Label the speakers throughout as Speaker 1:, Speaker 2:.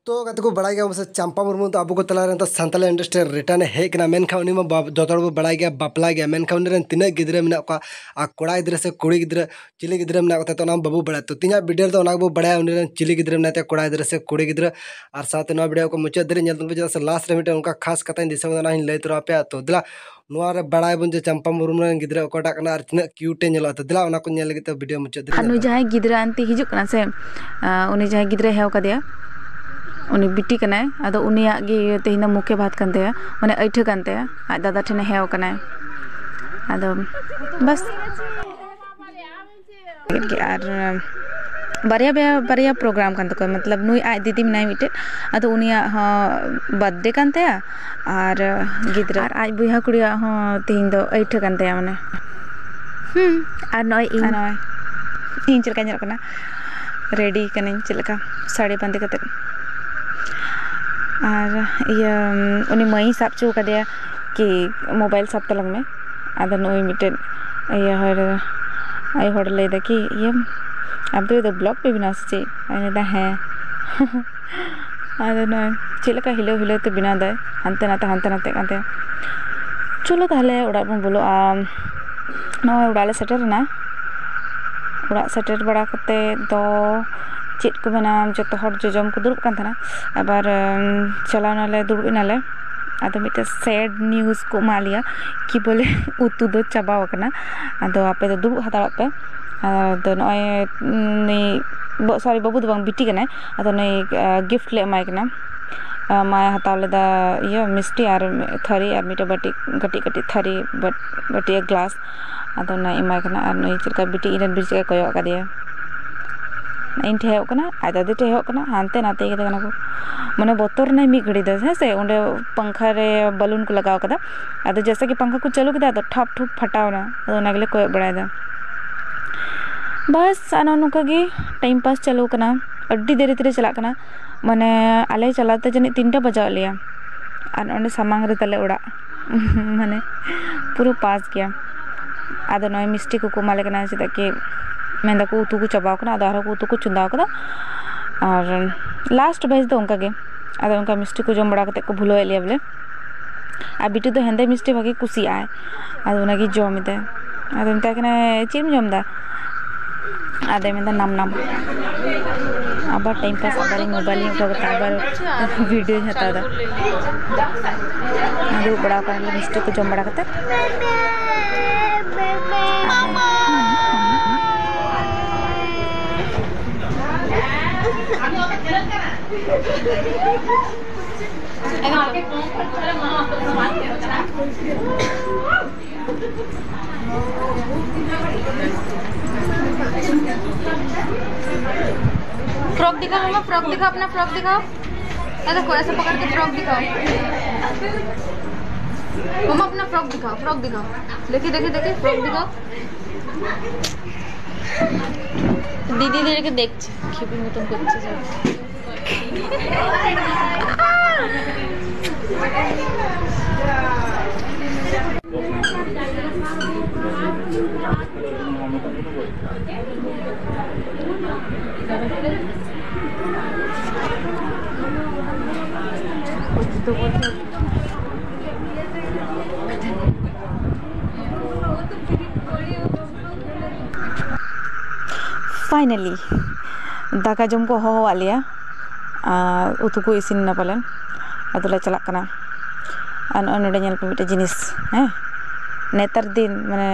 Speaker 1: तो गाते को बड़ा गया चंपा मुर्मू तो अब को तला तो सानताल इंडस्ट्री रिटर्न हेकना मेनखा उनी जो बड़ा गया बापला गया मेनखा उन तीना गिद्रा मेना कोड़ा गिद्रा से कुड़ी गिद्रा चिली गिद्रा मेना तो बाबू बड़ा तो तीना वीडियो तो बो बड़ा उन चिली गिद्रा मेना कोड़ा गिद्रा से कुड़ी गिद्रा और साथ वीडियो को मुचाद धीरे से लास्ट रे उनका खास कथा दिशा लई तोरा पे तो दिला नोआरे बड़ा बन जो चंपा मुर्मू गिद्रा कोटा कना तीना क्यूटे नेलो तो दिला उना को नेल लगे तो वीडियो मुचाद
Speaker 2: अनु जहां गिद्रा अंति हिजुक कना से उनी जहां गिद्रा हेव कदिया उनी बिटी कनाय आदो उनिया गे तेहिना मुखे भात कानते माने ऐठे कानते आज दादा ठेने हेव कनाय आदो बस आर बारिया प्रोग्राम कान तको मतलब नुई आज दीदी मिनाय मिटे आदो उनिया बर्थडे कानते आर गिद्रा आर आज बुया कुड़िया तेहिन दो ऐठे कानते माने आर नय इन चलका नेल कना रेडी कनिन चलका साड़ी बांधे कते और ये उनी मई साब चो कदिया कि मोबाइल साब तलंग में आदो नोई मिटे ये हर आई हर ले दा कि ये अब तो ब्लॉग पे बिना से आने दा है आदो नोई चिलका हिलो हिलो तो बिना दा हंते नाते कांते चलो ताहले उड़ा बन बोलो नोई उड़ाले सेटर ना उड़ा सेटर बड़ा कते दो चेट को बना जो हर जजम को दुरुब कान आबार चलानाले दुरुब इनाले आदो मिटे सैड न्यूज़ को मालिया कि बोले उतु दो चाबा वकना आदो आपे दो दुरुब हताड़ पे आदो नय नै सॉरी बाबू दो बांग बिटी कना आदो नै गिफ्ट ले एमाय कना माय हताव लेदा ये मिस्टी आर थारी आर मिटे बाटी कटी कटी थारी बाटी ग्लास आदो नै एमाय कना आर नै चिलका बिटी इरन बिरचे कोयो कदिया इन ठे आज दादी ठे हानते नाते को मैंने बतर ना मी घड़ी दस है उन्हें पंखा रे बलून को लगाव कदा आदो जैसे कि पंखा को चालू किया तो ठप ठुप फटावना आदो नागले कोय बड़ायदा बस आना नुका गे टाइम पास चालू कना अड्डी देरी तेरे चला कना माने आले चलाते जनी 3टा बजाव लिया और उन्हें सामांग रे तले उड़ा माने पूरा पास गया आदो नय मिस्टी को माले कना चेदा कि मेन को उतु को चाबाव कना आदो को उतु को चुंदाव कदा और लास्ट बेज दो उनका गे आदो उनका मिस्टी को जम बड़ा कते को भुलो एलिया बोले आ बिटू तो हेंदे मिस्टी भागी कुसी आए आदो उनागी जम दे आदो मिता कना चेम जम दा आदे में नाम आबार टाइम पास आबार मोबाइल आबार वीडियो हता दा आदो बड़ा का मिस्टी को जम बड़ा कते
Speaker 3: फ्रॉक दिखाओ मम्मा, फ्रॉक दिखाओ, अपना फ्रॉक दिखाओ। देखो ऐसे पकड़ के फ्रॉक दिखाओ मम्मा, अपना फ्रॉक दिखाओ, फ्रॉक दिखाओ। देखिए फ्रॉक दिखाओ। दीदी धीरे के देख खेपी मतन करছে सब।
Speaker 2: फाइनली दाका जम को हो आलिया उतु को इसिन ना पालन अदला चला कना अन नोडे नेल पे मिटे जिनिस हैं नेतर दिन माने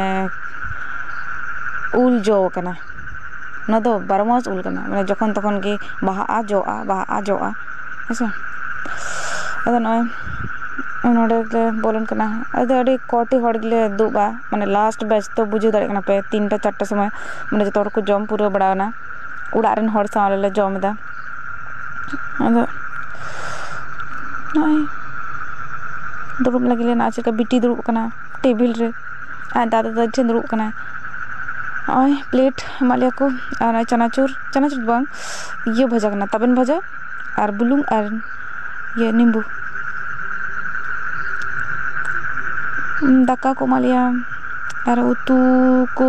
Speaker 2: उल जो कना न दो 12 मास उल कना माने जखन तखन के बाहा जोआ ऐसा अद नय नोडे बोलन कना अद अडी कोटी हड़ गिले दुबा माने लास्ट बैच तो बुझे दाड़े कना पे 3टा 4टा समय माने जतो को जम पूरा बड़ाना उड़ा रेन हड़ सावले जम दा अद नय दुरुब लगिले ना चेका बिटी दुरुब कना टेबल रे आ दादा ठेन दुरुब कना ओय प्लेट मालिया को और चनाचूर बांग ये भजा कना तबन भजा और बुलुंग और ये नींबू दाका को मालिया और उतु को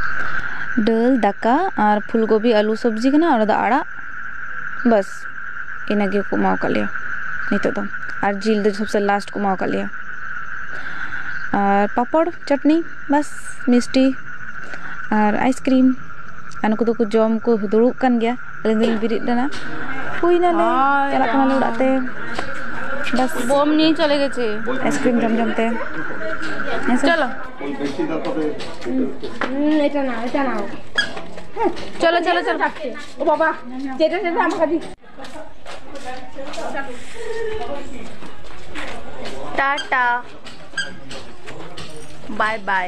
Speaker 2: दाल दाका और फूलगोभी आलू सब्जी कना और आड़ा बस इनागे को एमाव kat leya नितो दो और जिल दो सबसे लास्ट को एमाव kat leya और पापड़ चटनी बस मिष्टी और आइसक्रीम अनु को को जम को दुड़ुब कान गया अलिंग बिरिद ना हुई ना ले चला कना ले उड़ाते बस
Speaker 3: बम नहीं चले गए
Speaker 2: आइसक्रीम जम जमते
Speaker 3: चलो चलो चलो चलो
Speaker 4: ও বাবা যেটা যেটা আমাকে দি
Speaker 3: टाटा बाय बाय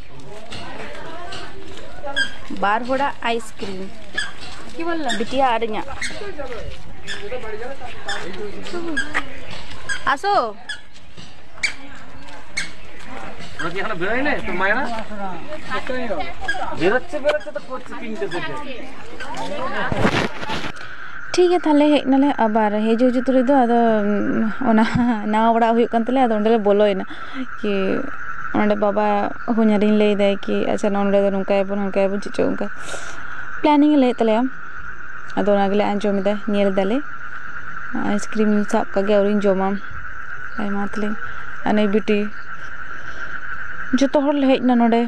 Speaker 3: बार होड़ा आइसक्रीम की बोल बिटिया आ रही आसो
Speaker 2: ठीक है थाले हेज नाले आबार हेज हजू तुरे दो आदो ओना नावा बड़ा हुई कान तले आदो ओंडे बोलोइना कि ओंडे बाबा हु냐रिन ले दे कि अच्छा नोंडे दो नुका बन चिचो उनका प्लानिंग ले तले आदो नागले आंजो मिदा नियल दाले आइसक्रीम साब का गे औरिन जोमा आई मातले अने बिटी जो तो हर हेज ना नोंडे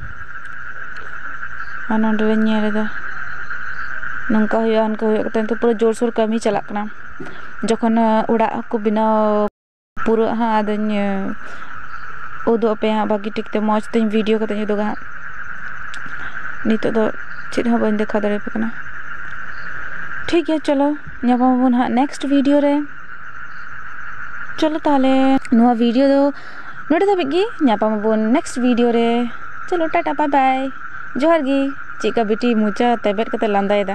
Speaker 2: नोंडे नियलेदा नौका तो पूरा जोर सोर कमी चला जखन उड़ा को बनाव पूरा हाँ आदन उदो पे हाँ भागी टिकते मौज तीन वीडियो कते उदोगा नित चेद हाँ बन देखा दाड़े पे कना ठीक है चलो नापामोन हाँ नेक्स्ट वीडियो रे चलो ताले नुआ वीडियो दो नोडे धाबिगे नापामोन नेक्स्ट वीडियो रे चलो टाटा बाय बाय जोहार गी चिका बेटी मुचा तबेट कते लांदायदा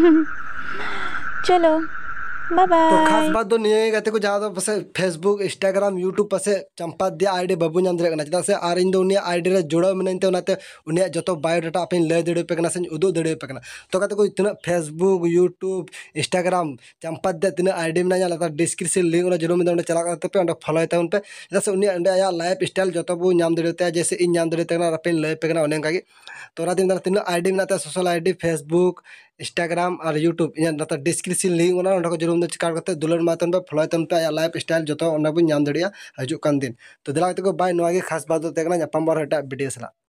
Speaker 2: चलो बाय बाय
Speaker 1: तो खास बात दो निये गाते को जहाँ पासे फेसबुक इंस्टाग्राम यूट्यूब पासे चंपा दिया आईडी बाबू नाम दरे कना चदा से आर इन दो उनिया आईडी रे जोड़ा मिनते उनाते उनिया जतो बायोडाटा अपन ले दड़े पे कना से उदो दड़े पे कना तो गाते को इतना फेसबुक यूट्यूब इंस्टाग्राम चंपा दिया तिना आईडी में ना लता डिस्क्रिप्शन लिंक उना जरूर में चला करते पे उंडे फॉलो ता उन पे जदा से उनिया उंडे आया लाइफ स्टाइल जतो बो नाम दड़े जैसे इन नाम दड़े कना अपन ले पे कना उने का तो रात दिन तीन आईडी में सोशल आईडी फेसबुक इंस्टाग्राम और यूट्यूब इन डिस्क्रिप्शन लिंक को जरूर चिकार करते दुलर मातन पे फॉलो तन पे लाइफ स्टाइल जो बन नाम दाड़ा हजू दिन तो दिला को बाय खास बात तहना बार वीडियो सला।